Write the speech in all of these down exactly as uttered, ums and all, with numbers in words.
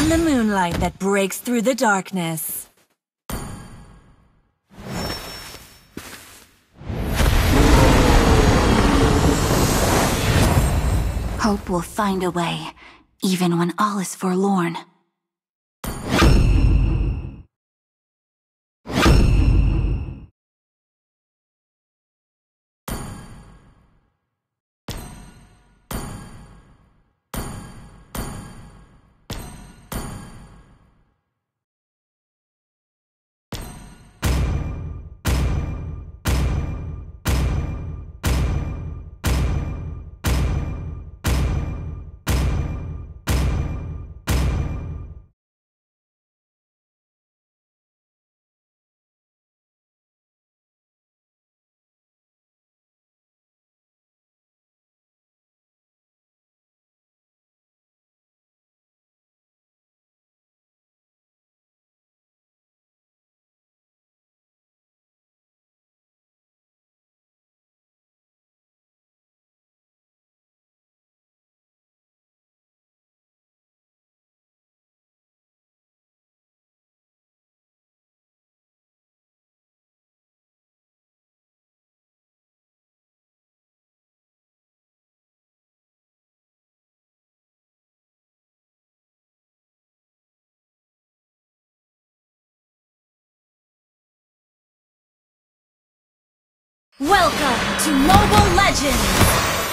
the moonlight that breaks through the darkness. Hope will find a way, even when all is forlorn. Welcome to Mobile Legends!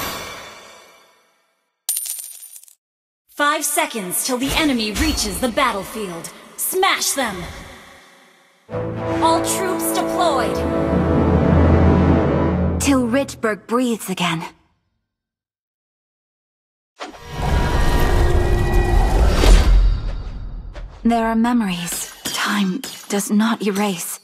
Five seconds till the enemy reaches the battlefield. Smash them! All troops deployed! Till Ridgeburg breathes again. There are memories time does not erase.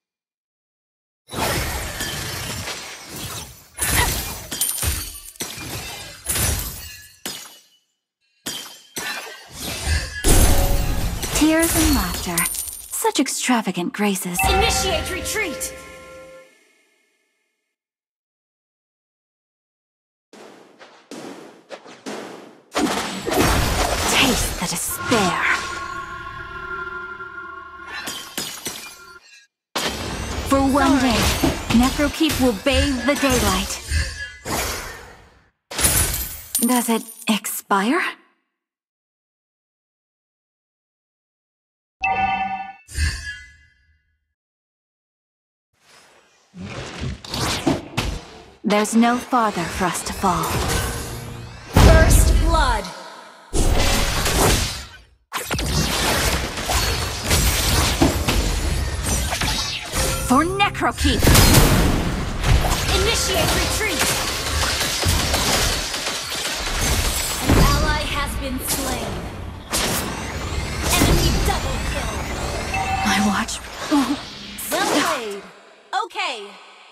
Tears and laughter. Such extravagant graces. Initiate retreat! Taste the despair. For one day, Necrokeep will bathe the daylight. Does it expire? There's no farther for us to fall. First blood! For Necrokeep! Initiate retreat! An ally has been slain. Enemy double kill. My watch won't Well stop. played. Okay.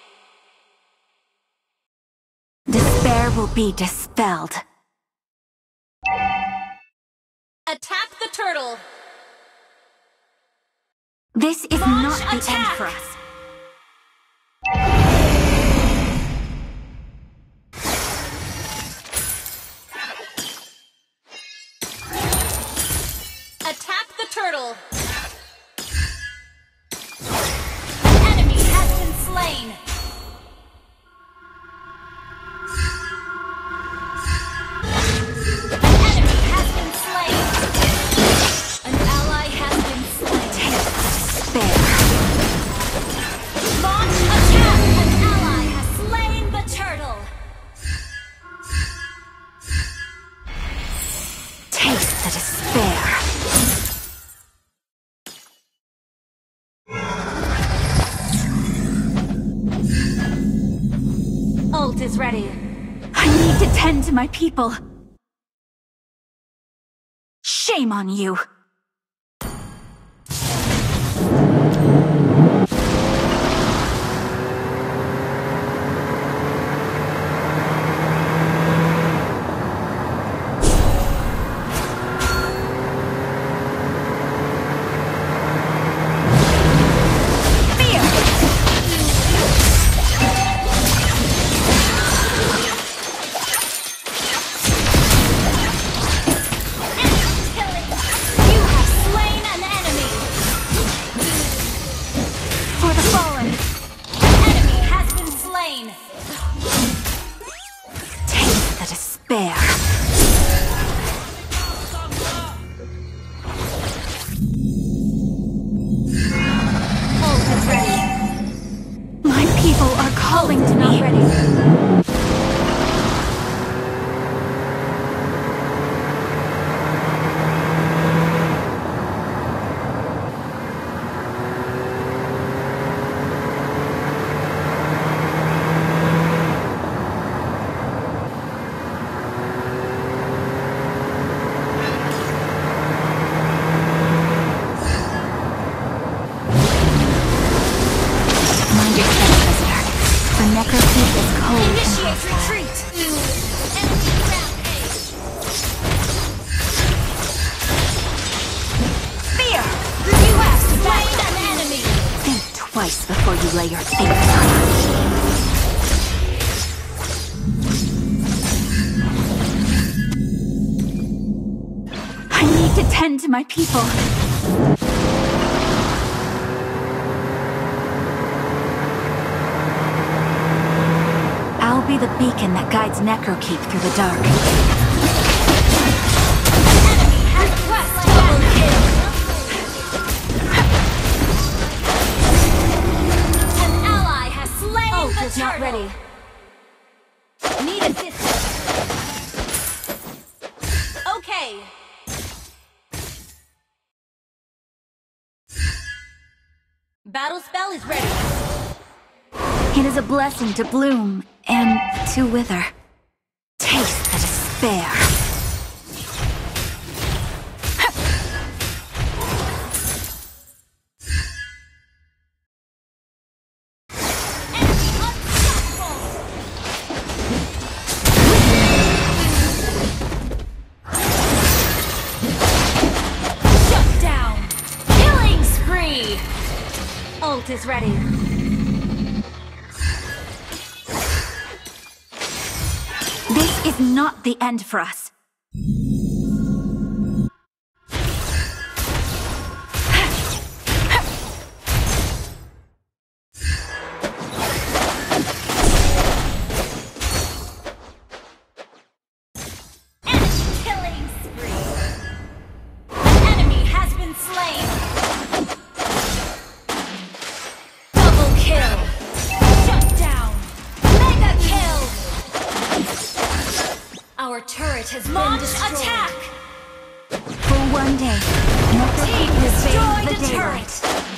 Despair will be dispelled. Attack the turtle! This is Launch not the attack! end for us. Attack the turtle! An enemy has been slain! An enemy has been slain! An ally has been slain! Despair. Launch attack! An ally has slain the turtle! Taste the despair. Ult is ready. I need to tend to my people. Shame on you. You twice before you lay your fingers on us. I need to tend to my people. I'll be the beacon that guides Necrokeep through the dark. Enemy has quest double kill. An ally has slain Ult the is turtle. not ready. Need assistance. Okay. Battle spell is ready. It is a blessing to bloom and to wither. Taste the despair. Enemy unstoppable. Shut down. Killing spree. Ult is ready. This is not the end for us. Enemy killing spree. An enemy has been slain. Double kill. Shut down. Mega kill. Our turret has been destroyed. Attack. For one day, Team Necrokeep will destroyed bathe the the daylight.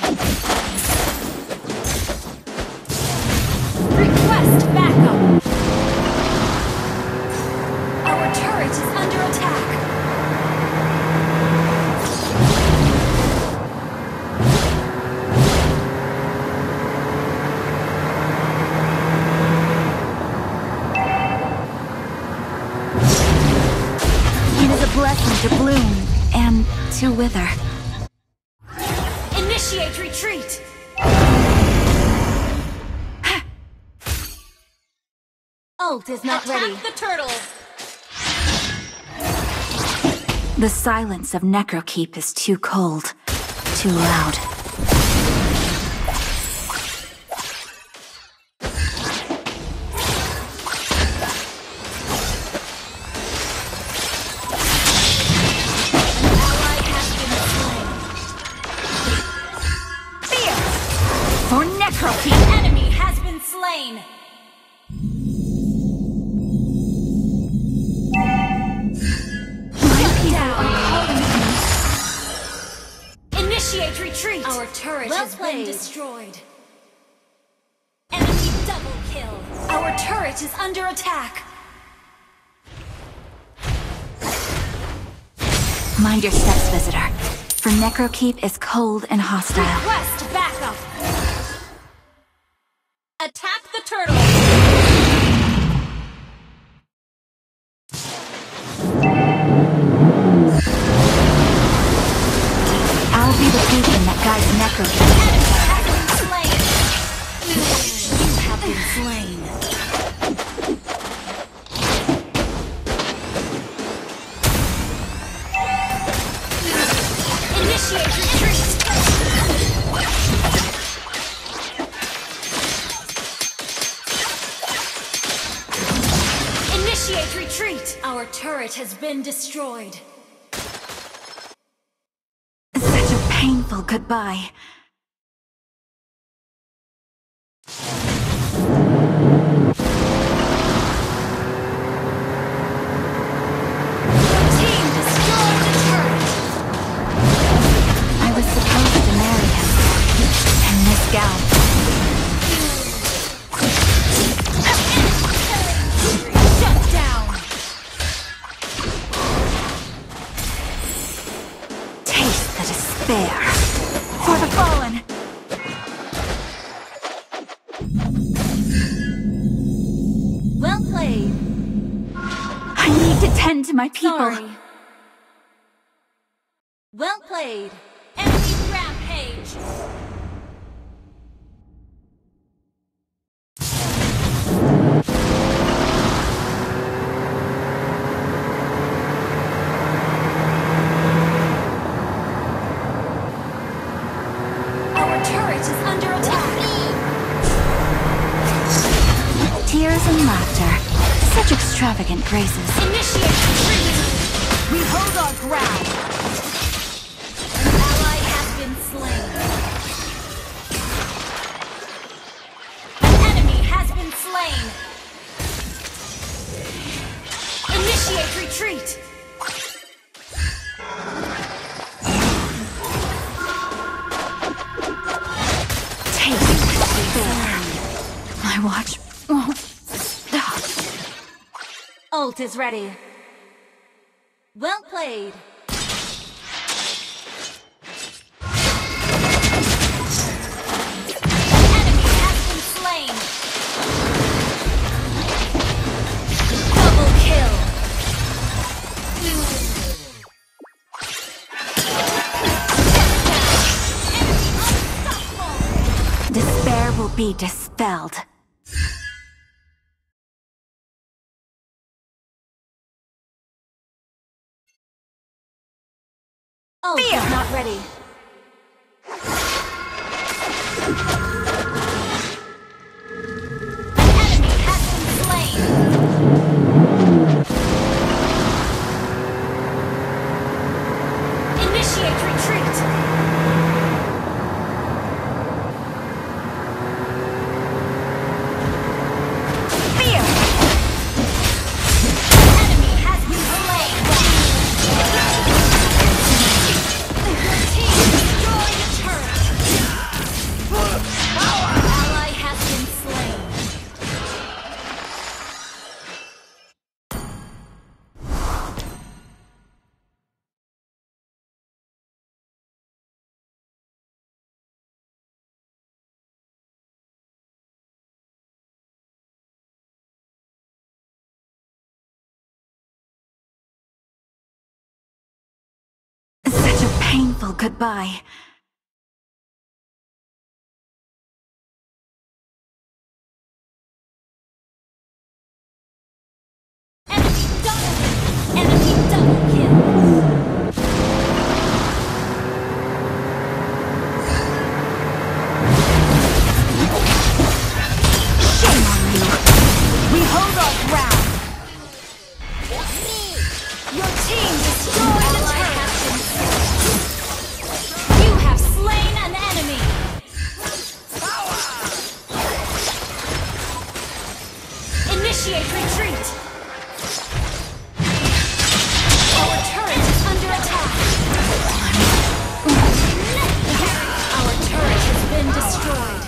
Request backup. Our turret is under attack. It is a blessing to bloom and to wither. Initiate retreat. Ult is not Attack ready. the turtles. The silence of Necrokeep is too cold, too loud. Ally has been slain. Fear! For Necrokeep! Enemy has been slain. My people are calling me. Initiate retreat. Our turret Well has played. been destroyed. Enemy double kill. Our turret is under attack. Mind your steps, visitor. For Necrokeep is cold and hostile. Request backup. Attack the turtle. I'll be the beacon that guides Necrokeep. Enemy has been slain. You have been slain. Initiate retreat. Initiate retreat. Our turret has been destroyed. Such a painful goodbye. Team destroyed the turret. I was supposed to marry him. And this gown. Shut down. Taste the despair. For the fallen. Well played. I need to tend to my people. Sorry. Well played. Enemy rampage. Our turret is under attack. Tears and laughter. Such extravagant graces. Initiate retreat. We hold our ground. An ally has been slain. An enemy has been slain. Initiate retreat. My watch won't stop. Ult is ready. Well played. An enemy has been slain. Double kill. Enemy unstoppable. Despair will be dispelled. Ult is not ready. An enemy has been slain. Initiate retreat. Fear! An enemy has been slain. Your team destroyed a turret. Our ally has been slain. Such a painful goodbye. Enemy double. Enemy double kill. Shame on you. We hold our ground. Your team destroyed a turret. You have slain an enemy. Initiate retreat. Our turret is under attack. Our turret has been destroyed.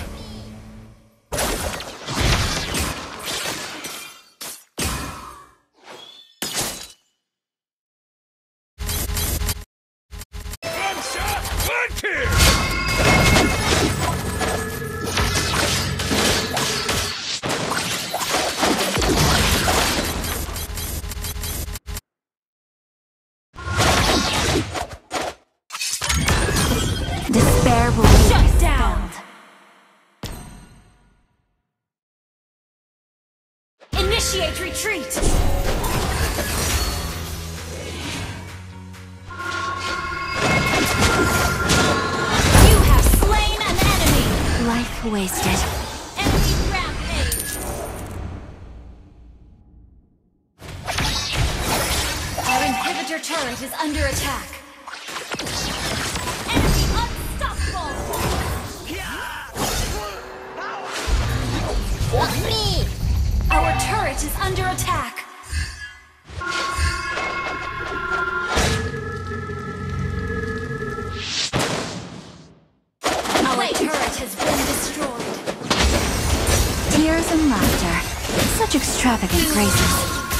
Despair will be Shut dispelled. down. Initiate retreat. You have slain an enemy. Life wasted. Enemy rampage. Our inhibitor turret is under attack. Enemy unstoppable. Me. Our turret is under attack. Our turret has been destroyed. Tears and laughter. Such extravagant graces.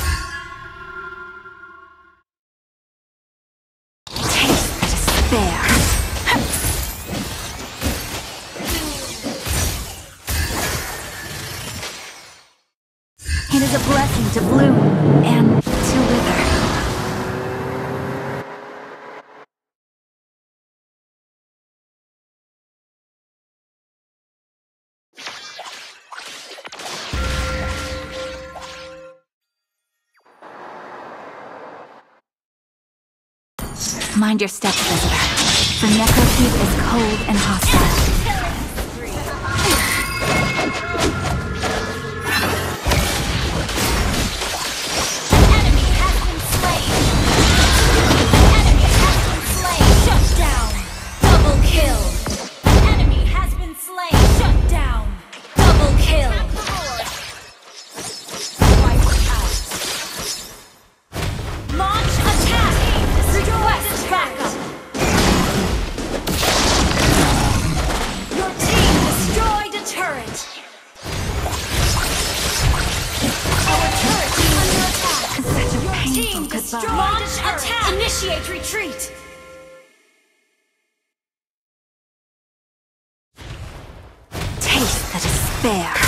Taste the despair. It is a blessing to bloom and to wither. Mind your steps, visitor, for Necrokeep is cold and hostile. Enemy destroyed. Launch attack. Initiate retreat. Taste the despair.